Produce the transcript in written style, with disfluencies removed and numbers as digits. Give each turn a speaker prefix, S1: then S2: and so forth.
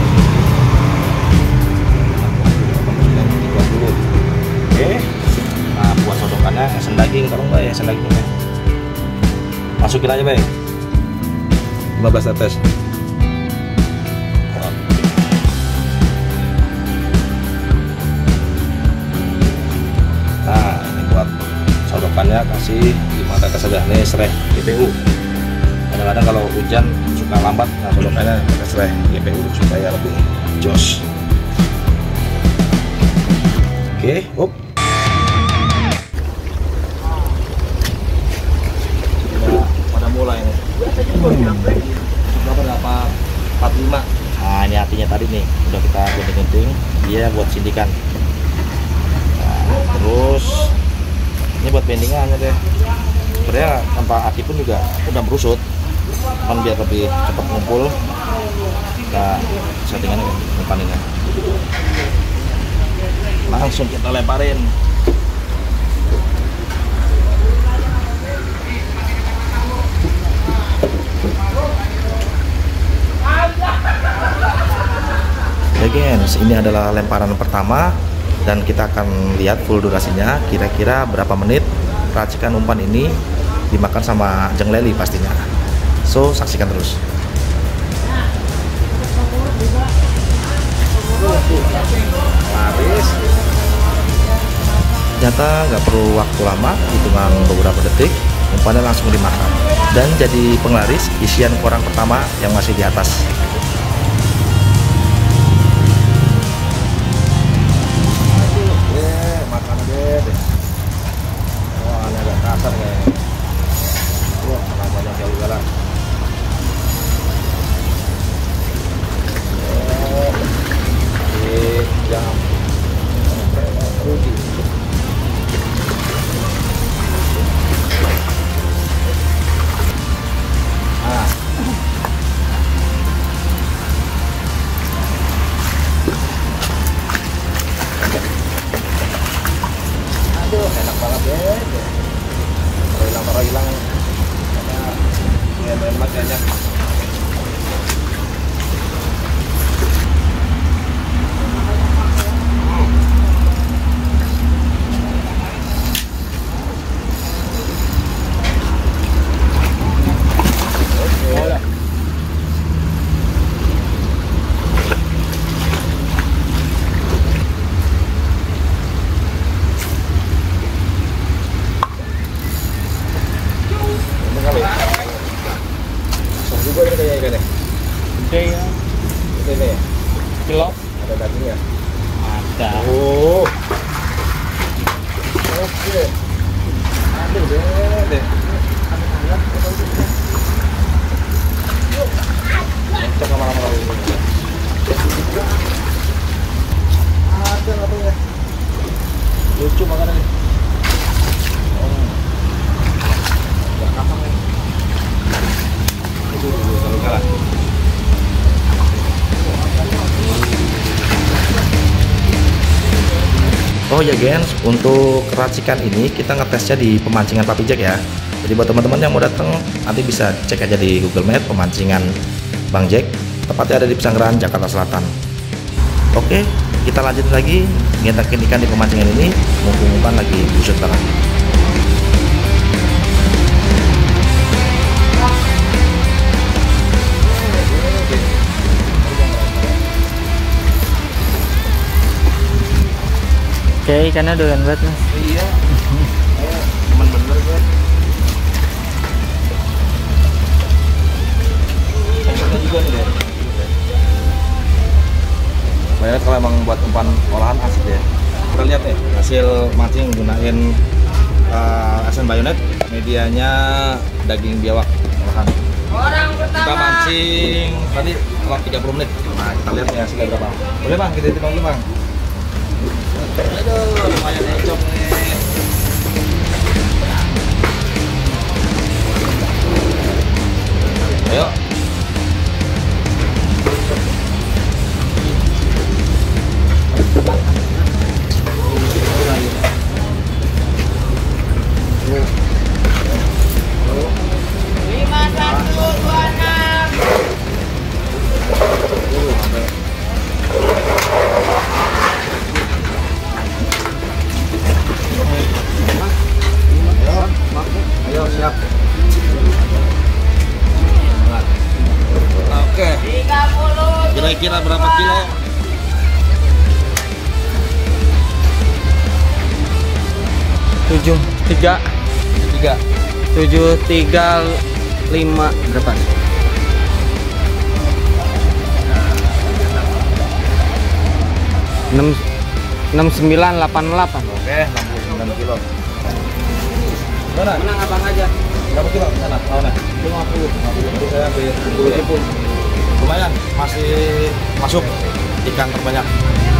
S1: Dibuat dulu. Oke. Nah, buat sodokannya esen daging, kalau enggak ya esen dagingnya. Masukin aja, Bay. 15 tetes. Nah, ini buat sodokannya kasih 5 tetes saja. Nih serai GPU. Kadang-kadang kalau hujan suka lambat, nah sodokannya pakai serai GPU supaya lebih jos. Oke, up. Pada mulai nih. Berapa? 45. Nah, ini artinya tadi nih udah kita gunting-gunting, dia buat sindikan. Nah, terus ini buat bendingannya deh. Sebenarnya tanpa aki pun juga udah merusut, kan biar lebih cepat ngumpul. Nah, settingannya depan ini. Langsung kita lemparin. Oke guys, ini adalah lemparan pertama dan kita akan lihat full durasinya kira-kira berapa menit racikan umpan ini dimakan sama jeng leli pastinya. So, saksikan terus. Laris. Ternyata nggak perlu waktu lama, hitungan beberapa detik, umpannya langsung dimakan. Dan jadi penglaris isian koran pertama yang masih di atas. Kasar kayak wah, banyak jauh jalan. Jam rugi. Aduh, enak banget ya. Hilang karena enak kayaknya. Lucu makanan nih. Oh. Ya kapang nih. Kalau kalah. Oh ya gens, untuk racikan ini kita ngetesnya di pemancingan Papi Jack ya. Jadi buat teman-teman yang mau datang nanti bisa cek aja di Google Map pemancingan Bang Jack. Tepatnya ada di Pesanggerahan, Jakarta Selatan. Oke, kita lanjut lagi ngetakin ikan di pemancingan ini. Mumpung umpan lagi busut banget.
S2: Oke, ikannya doyan banget mas.
S1: Iya. Teman bener gue. Juga nih deh. Banyak kalau emang buat umpan olahan asik ya. Kita lihat nih hasil mancing gunain SN Bayonet, medianya daging biawak olahan. Kita mancing tadi selama 30 menit. Nah kita lihat nih hasilnya berapa. Boleh bang, kita timbang dulu bang. Aduh, lumayan encok nih. Ayo. Ayo siap. Oke. 30. Kira-kira berapa kilo?
S2: 73
S1: 3.
S2: 735 berapa? 6988.
S1: Oke, 69 kilo. Mana?
S2: Menang abang aja.
S1: Berapa kilo ke sana? Mana?
S2: 50.
S1: 50. Jadi saya ambil 10 ribu. Lumayan, masih masuk ikan terbanyak.